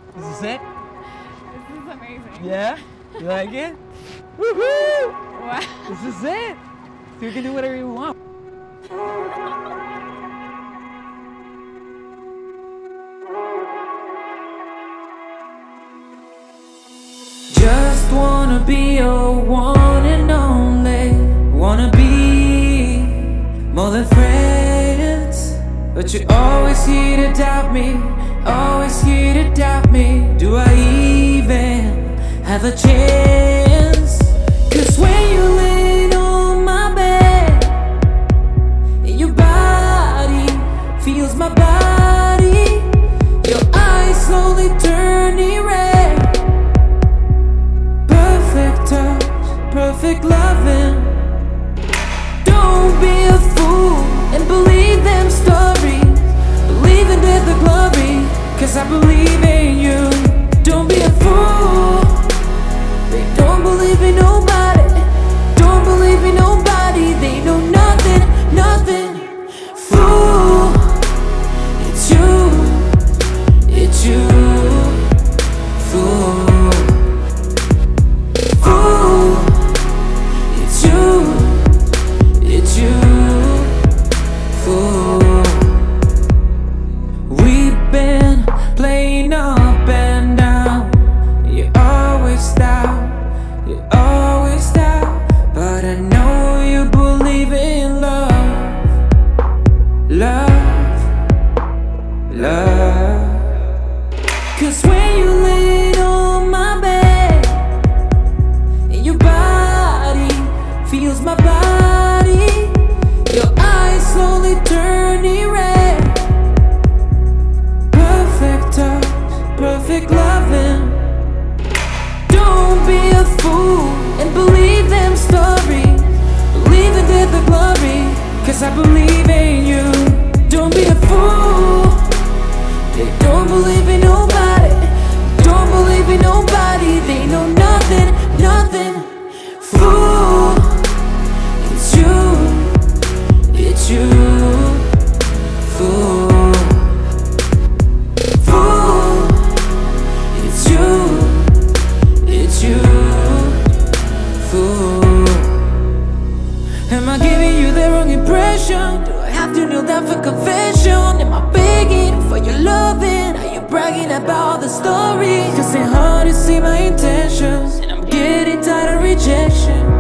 This is it? This is amazing. Yeah? You like it? Woohoo! Wow. This is it! So you can do whatever you want. Just wanna be your one and only. Wanna be more than friends, but you're always here to doubt me. Always here to doubt me. Do I even have a chance? 'Cause when you lay on my bed and your body feels my body, your eyes slowly turning red. Perfect touch, perfect loving. Don't be a fool and believe them stories. Believe in the glory, 'cause I believe in you. Don't be a fool. They don't believe in nobody. Don't believe in nobody. They know nothing, nothing. Fool, it's you. It's you. Fool. Fool, it's you. It's you. Fool. We've been playing up and down. You're always down. You're always down. But I know you believe in love. Love. Love. 'Cause when you lay on my bed and your body feels my body, your eyes slowly turning red. Perfect touch, perfect loving. Don't be a fool and believe them stories. Believe in the glory, 'cause I believe in you. Don't be a fool. They don't believe in nobody. Don't believe in nobody. They know nothing, nothing. Fool, it's you. It's you. Fool. Fool, it's you. It's you. Fool. Am I giving you the wrong impression? Do I have to kneel down for confession? Am I begging for your loving? Are you bragging about the story? 'Cause it's hard to see my intentions, and I'm getting tired of rejection.